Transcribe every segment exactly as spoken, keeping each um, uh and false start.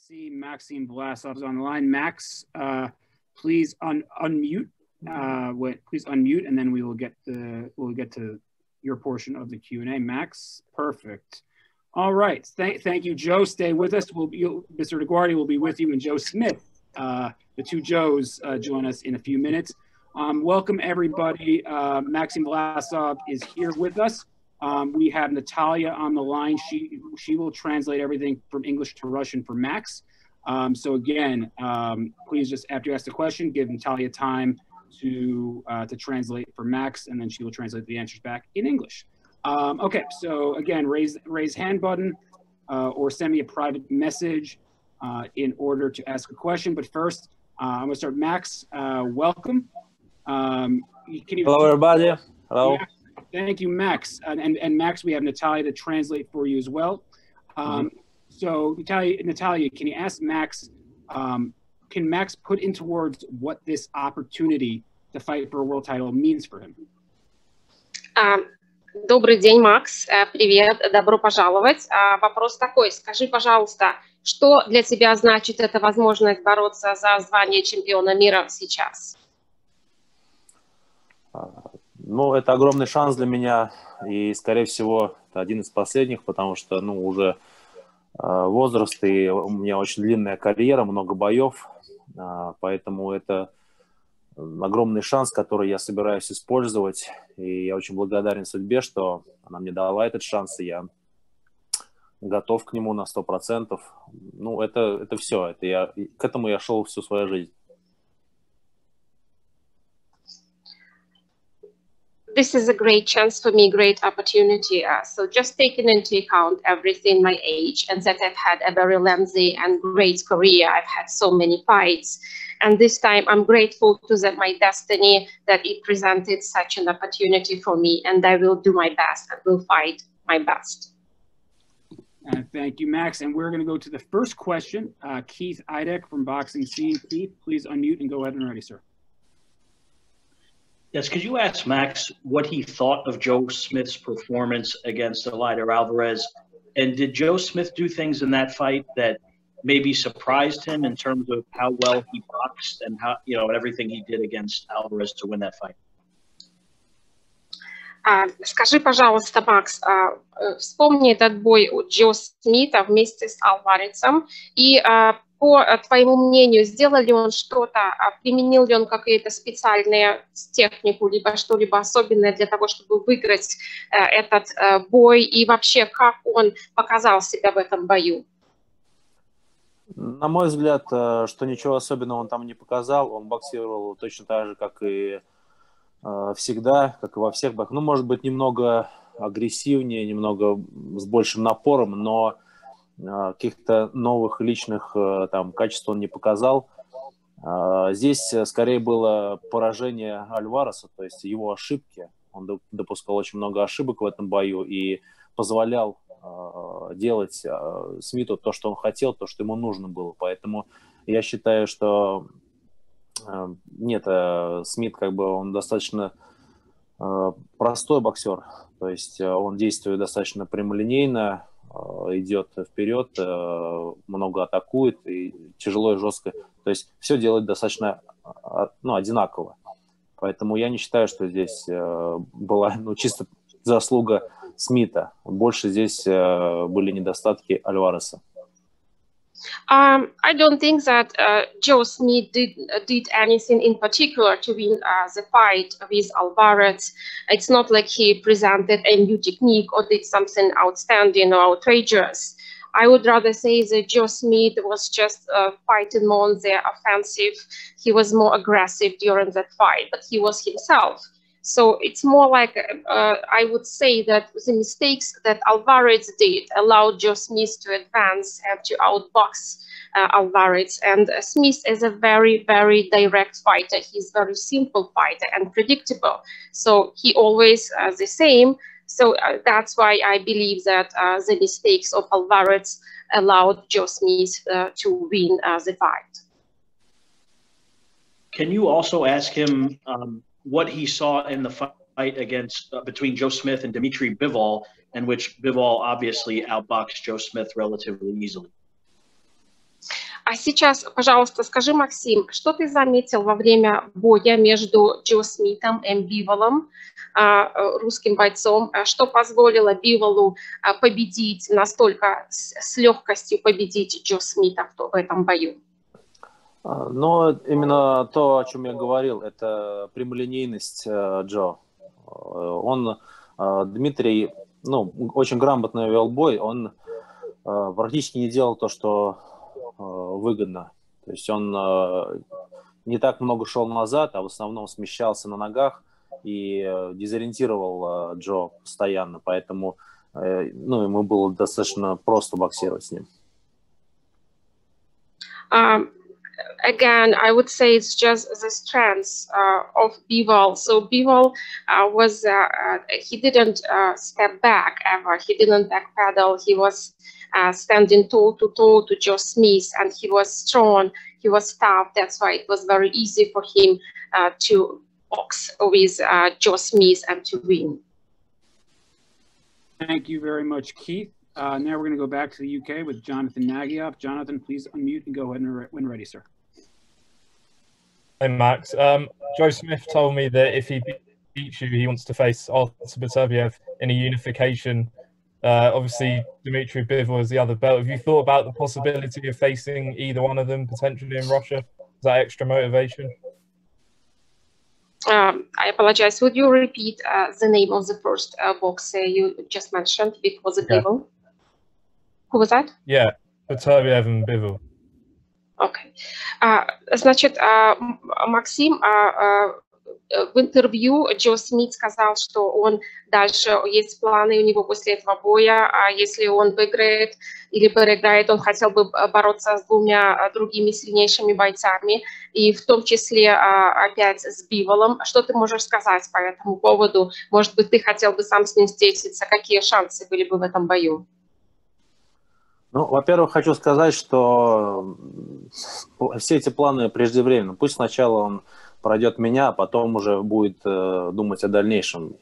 see Maxim Vlasov's on the line. Max, uh, please un unmute. Uh, wait, please unmute, and then we will get the we'll get to your portion of the Q and A. Max, perfect. All right, thank thank you, Joe. Stay with us. We'll be, Mister DeGuardi will be with you, and Joe Smith. Uh, the two Joes uh, join us in a few minutes. Um, welcome everybody. Uh, Maxim Vlasov is here with us. Um, we have Natalia on the line. She she will translate everything from English to Russian for Max. Um, so again, um, please just after you ask the question, give Natalia time to uh, to translate for Max, and then she will translate the answers back in English. Um, okay, so again, raise raise hand button uh, or send me a private message uh, in order to ask a question. But first, uh, I'm gonna start. Max, uh, welcome. Um, can you, Hello, everybody. Hello. Yeah. Thank you, Max. And, and, and Max, we have Natalia to translate for you as well. Um, mm-hmm. So, Natalia, Natalia, can you ask Max, um, can Max put into words what this opportunity to fight for a world title means for him? Um, добрый день, Макс. Привет, добро пожаловать. Uh, вопрос такой. Скажи, пожалуйста, что для тебя значит эта возможность бороться за звание чемпиона мира сейчас? Ну, это огромный шанс для меня, и, скорее всего, это один из последних, потому что, ну, уже э, возраст, и у меня очень длинная карьера, много боев, э, поэтому это огромный шанс, который я собираюсь использовать, и я очень благодарен судьбе, что она мне дала этот шанс, и я готов к нему на сто процентов. Ну, это, это все, это я, к этому я шел всю свою жизнь. This is a great chance for me, great opportunity. Uh, so just taking into account everything, my age, and that I've had a very lengthy and great career. I've had so many fights. And this time I'm grateful to that my destiny that it presented such an opportunity for me. And I will do my best and will fight my best. Uh, thank you, Max. And we're going to go to the first question. Uh, Keith Idek from Boxing Scene. Keith, please unmute and go ahead and ready, sir. Yes, could you ask Max what he thought of Joe Smith's performance against Eleider Alvarez? And did Joe Smith do things in that fight that maybe surprised him in terms of how well he boxed and how, you know, everything he did against Alvarez to win that fight? Uh, скажи, пожалуйста, Макс, uh, вспомни этот бой у Джо Смита вместе с Алварецом и uh, по твоему мнению, сделал ли он что-то, применил ли он какие-то специальные технику, либо что-либо особенное для того, чтобы выиграть этот бой, и вообще, как он показал себя в этом бою? На мой взгляд, что ничего особенного он там не показал. Он боксировал точно так же, как и всегда, как и во всех боях. Ну, может быть, немного агрессивнее, немного с большим напором, но каких-то новых личных там качеств он не показал. Здесь скорее было поражение Альвареса, то есть его ошибки. Он допускал очень много ошибок в этом бою и позволял делать Смиту то, что он хотел, то, что ему нужно было. Поэтому я считаю, что нет, Смит как бы он достаточно простой боксер, то есть он действует достаточно прямолинейно, идет вперед, много атакует и тяжело и жестко. То есть все делает достаточно ну, одинаково. Поэтому я не считаю, что здесь была ну, чисто заслуга Смита. Больше здесь были недостатки Альвареса. Um, I don't think that uh, Joe Smith did, uh, did anything in particular to win uh, the fight with Alvarez. It's not like he presented a new technique or did something outstanding or outrageous. I would rather say that Joe Smith was just uh, fighting more on the offensive. He was more aggressive during that fight, but he was himself. So it's more like, uh, I would say that the mistakes that Alvarez did allowed Joe Smith to advance and to outbox uh, Alvarez. And uh, Smith is a very, very direct fighter. He's a very simple fighter and predictable. So he always uh, the same. So uh, that's why I believe that uh, the mistakes of Alvarez allowed Joe Smith uh, to win uh, the fight. Can you also ask him um, what he saw in the fight against uh, between Joe Smith and Dimitri Bivol, in which Bivol obviously outboxed Joe Smith relatively easily? А сейчас, пожалуйста, скажи, Максим, что ты заметил во время боя между Джо Смитом и Биволом, русским бойцом, что позволило Биволу победить настолько с легкостью победить Джо Смита в этом бою? Но именно то, о чем я говорил, это прямолинейность Джо. Он, Дмитрий, ну, очень грамотно вел бой, он практически не делал то, что выгодно. То есть он не так много шел назад, а в основном смещался на ногах и дезориентировал Джо постоянно. Поэтому ну, ему было достаточно просто боксировать с ним. Um, again, I would say it's just the strength uh, of Bivol. So Bivol uh, was, uh, uh, he didn't uh, step back ever. He didn't backpedal. He was Uh, standing toe to toe to Joe Smith, and he was strong, he was tough. That's why it was very easy for him uh, to box with uh, Joe Smith and to win. Thank you very much, Keith. Uh, now we're going to go back to the U K with Jonathan Nagyov. Jonathan, please unmute and go ahead and re when ready, sir. Hey, Max. Um, Joe Smith told me that if he beats you, he wants to face Artur Beterbiev in a unification. Uh, obviously, Dmitry Bivol is the other belt. Have you thought about the possibility of facing either one of them potentially in Russia? Is that extra motivation? Um, I apologize. Would you repeat uh, the name of the first uh, boxer you just mentioned? It was a Yeah. Bivol. Who was that? Yeah, Beterbiev and Bivol. Okay. Uh, значит, uh, Максим, uh, uh, в интервью Джо Смит сказал, что он дальше, есть планы у него после этого боя, а если он выиграет или проиграет, он хотел бы бороться с двумя другими сильнейшими бойцами, и в том числе опять с Биволом. Что ты можешь сказать по этому поводу? Может быть, ты хотел бы сам с ним встретиться? Какие шансы были бы в этом бою? Ну, во-первых, хочу сказать, что все эти планы преждевременны. Пусть сначала он пройдет меня, а потом уже будет э, думать о дальнейшем.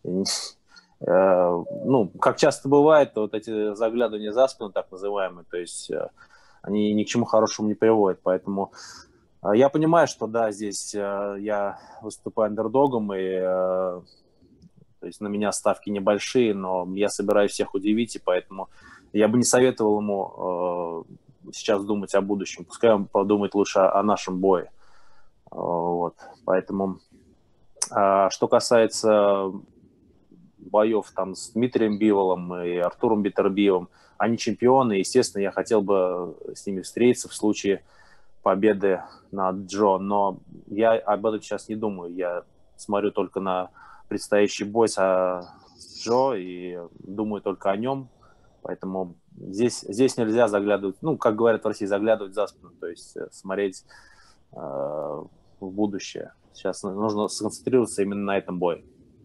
Э, ну, как часто бывает, вот эти заглядывания за спину, так называемые, то есть э, они ни к чему хорошему не приводят. Поэтому э, я понимаю, что да, здесь э, я выступаю андердогом, и э, то есть на меня ставки небольшие, но я собираюсь всех удивить, и поэтому я бы не советовал ему э, сейчас думать о будущем. Пускай он подумает лучше о, о нашем бое. Вот, поэтому, а, что касается боев там с Дмитрием Биволом и Артуром Бетербиевым, они чемпионы, естественно, я хотел бы с ними встретиться в случае победы над Джо, но я об этом сейчас не думаю, я смотрю только на предстоящий бой с Джо и думаю только о нем, поэтому здесь, здесь нельзя заглядывать, ну, как говорят в России, заглядывать за спину, то есть смотреть в будущее. Сейчас нужно сконцентрироваться именно на этом бое.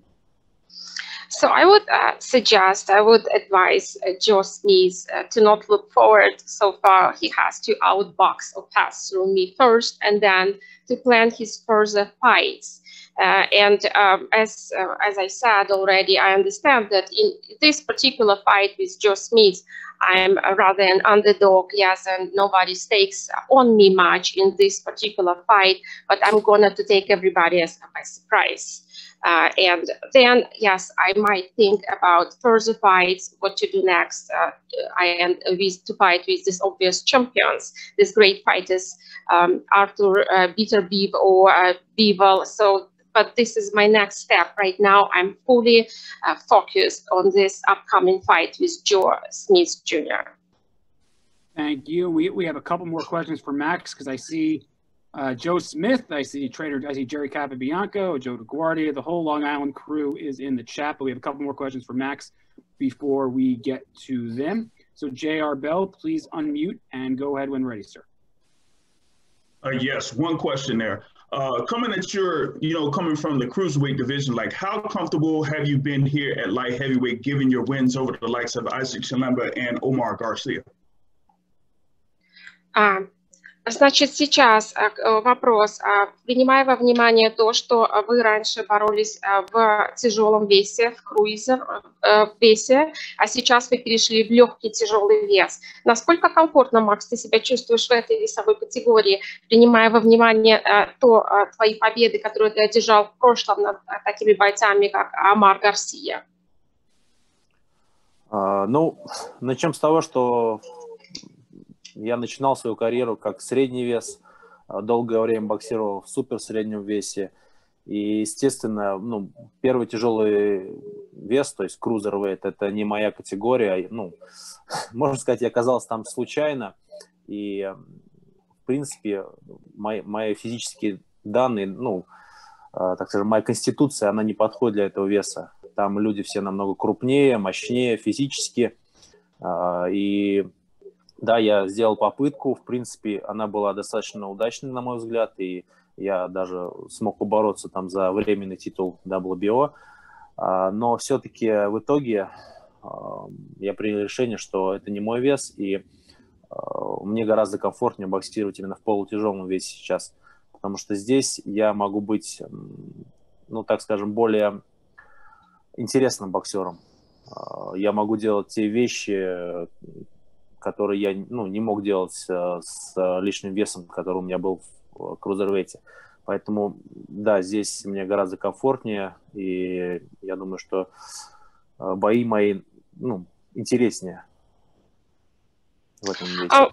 So I would uh, suggest, I would advise uh, Joe Smith uh, to not look forward so far. He has to outbox or pass through me first, and then to plan his further fights. Uh, and um, as uh, as I said already, I understand that in this particular fight with Joe Smith, I'm rather an underdog, yes, and nobody stakes on me much in this particular fight, but I'm going to take everybody as by surprise. Uh, and then, yes, I might think about further fights, what to do next. Uh, I am with to fight with these obvious champions, these great fighters, um, Artur uh, Beterbiev or uh, Bivol. So, but this is my next step. Right now, I'm fully uh, focused on this upcoming fight with Joe Smith Junior Thank you. We we have a couple more questions for Max because I see uh, Joe Smith, I see Trader, I see Jerry Capabianco, Joe DeGuardia. The whole Long Island crew is in the chat, but we have a couple more questions for Max before we get to them. So J R Bell, please unmute and go ahead when ready, sir. Uh, yes, one question there. Uh, coming at your, you know, coming from the cruiserweight division, like how comfortable have you been here at light heavyweight, given your wins over the likes of Isaac Chilemba and Omar Garcia? Um, Значит, сейчас вопрос. Принимая во внимание то, что вы раньше боролись в тяжелом весе, в круизер весе, а сейчас вы перешли в легкий тяжелый вес. Насколько комфортно, Макс, ты себя чувствуешь в этой весовой категории, принимая во внимание то, твои победы, которые ты одержал в прошлом над такими бойцами, как Амар Гарсия? А, ну, начнем с того, что я начинал свою карьеру как средний вес, долгое время боксировал в супер среднем весе. И, естественно, ну, первый тяжелый вес, то есть крузервейт, это не моя категория. Ну, можно сказать, я оказался там случайно. И, в принципе, мои, мои физические данные, ну, так скажем, моя конституция, она не подходит для этого веса. Там люди все намного крупнее, мощнее физически. И да, я сделал попытку, в принципе, она была достаточно удачной, на мой взгляд, и я даже смог побороться там за временный титул дабл ю би о, но все-таки в итоге я принял решение, что это не мой вес, и мне гораздо комфортнее боксировать именно в полутяжелом весе сейчас, потому что здесь я могу быть, ну, так скажем, более интересным боксером. Я могу делать те вещи, которые я, ну, не мог делать с, с лишним весом, который у меня был в крузервейте. Поэтому, да, здесь мне гораздо комфортнее, и я думаю, что бои мои, ну, интереснее в этом весе. Oh.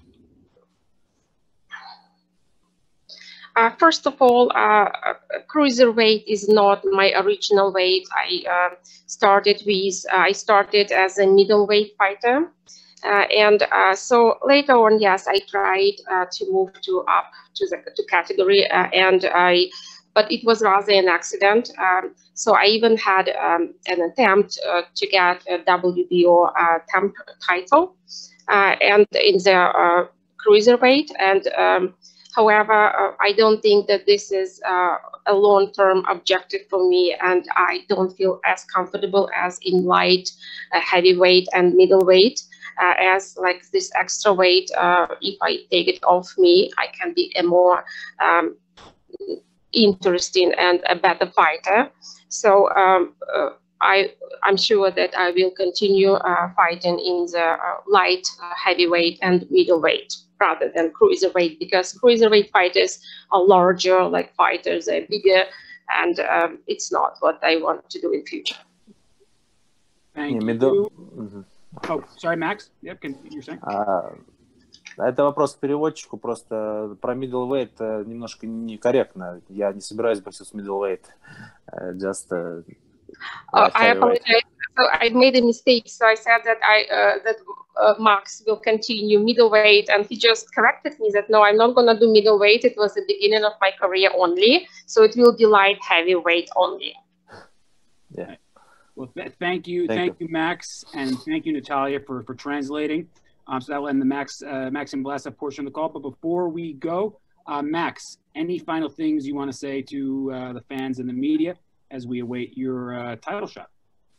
Uh, first of all, uh, cruiserweight is not my original weight. I uh, started with, uh, I started as a middleweight fighter. Uh, and uh, so later on, yes, I tried uh, to move to up to the to category, uh, and I, but it was rather an accident. Um, so I even had um, an attempt uh, to get a W B O uh, temp title, uh, and in the uh, cruiserweight. And um, however, uh, I don't think that this is uh, a long-term objective for me, and I don't feel as comfortable as in light, uh, heavyweight, and middleweight. Uh, as like this extra weight, uh, if I take it off me, I can be a more um, interesting and a better fighter. So um, uh, I, I'm sure that I will continue uh, fighting in the uh, light, uh, heavyweight, and middleweight rather than cruiserweight, because cruiserweight fighters are larger, like fighters are bigger, and um, it's not what I want to do in future. Thank Yeah, you. middle... Mm-hmm. Oh, sorry, Max. Yep, can, you're saying? А, это вопрос к переводчику, просто про middleweight немножко некорректно. Я не собираюсь боксировать с middleweight. Just, uh, uh, I apologize. So I made a mistake. So I said that I uh, that uh, Max will continue middleweight, and he just corrected me that no, I'm not gonna do middleweight. It was the beginning of my career only, so it will be light heavyweight only. Yeah. Well, th thank you, thank, thank you. you, Max, and thank you, Natalia, for for translating. Um, so that will end the Max uh, Maxim Blasa portion of the call. But before we go, uh, Max, any final things you want to say to uh, the fans and the media as we await your uh, title shot?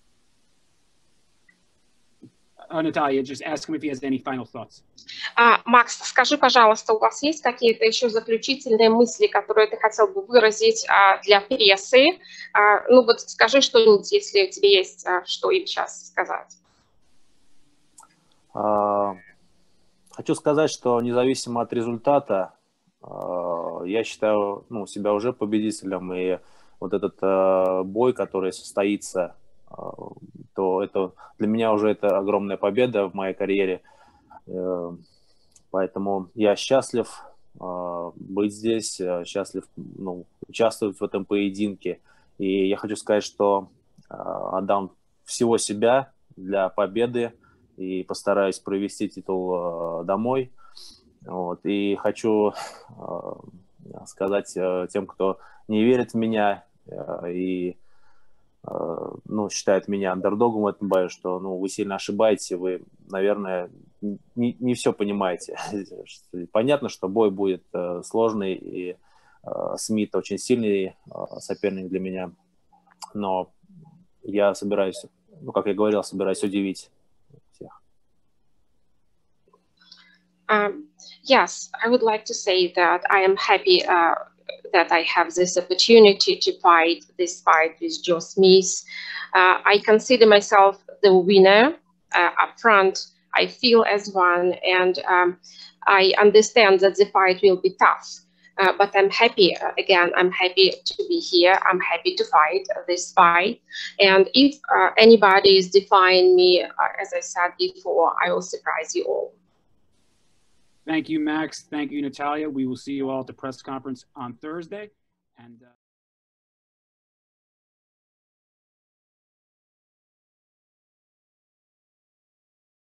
Uh, Natalia, just ask him if he has any final thoughts. Uh, Макс, скажи, пожалуйста, у вас есть какие-то еще заключительные мысли, которые ты хотел бы выразить uh, для прессы? Uh, ну вот скажи что-нибудь, если у тебя есть uh, что им сейчас сказать. Uh, хочу сказать, что независимо от результата, uh, я считаю, ну, себя уже победителем, и вот этот uh, бой, который состоится, uh, то это для меня уже это огромная победа в моей карьере. Поэтому я счастлив быть здесь, счастлив, ну, участвовать в этом поединке. И я хочу сказать, что отдам всего себя для победы и постараюсь провести титул домой. Вот. И хочу сказать тем, кто не верит в меня и ну, считает меня андердогом в этом бою, что ну, вы сильно ошибаетесь, вы, наверное, не, не все понимаете. Понятно, что бой будет э, сложный, и э, Смит очень сильный э, соперник для меня, но я собираюсь, ну, как я говорил, собираюсь удивить всех. Um, yes, I would like to say that I am happy uh, that I have this opportunity to fight this fight with Joe Smith. Uh, I consider myself the winner uh, up front. I feel as one, and um, I understand that the fight will be tough. Uh, but I'm happy, uh, again, I'm happy to be here. I'm happy to fight uh, this fight. And if uh, anybody is defying me, uh, as I said before, I will surprise you all. Thank you, Max. Thank you, Natalia. We will see you all at the press conference on Thursday. And. Uh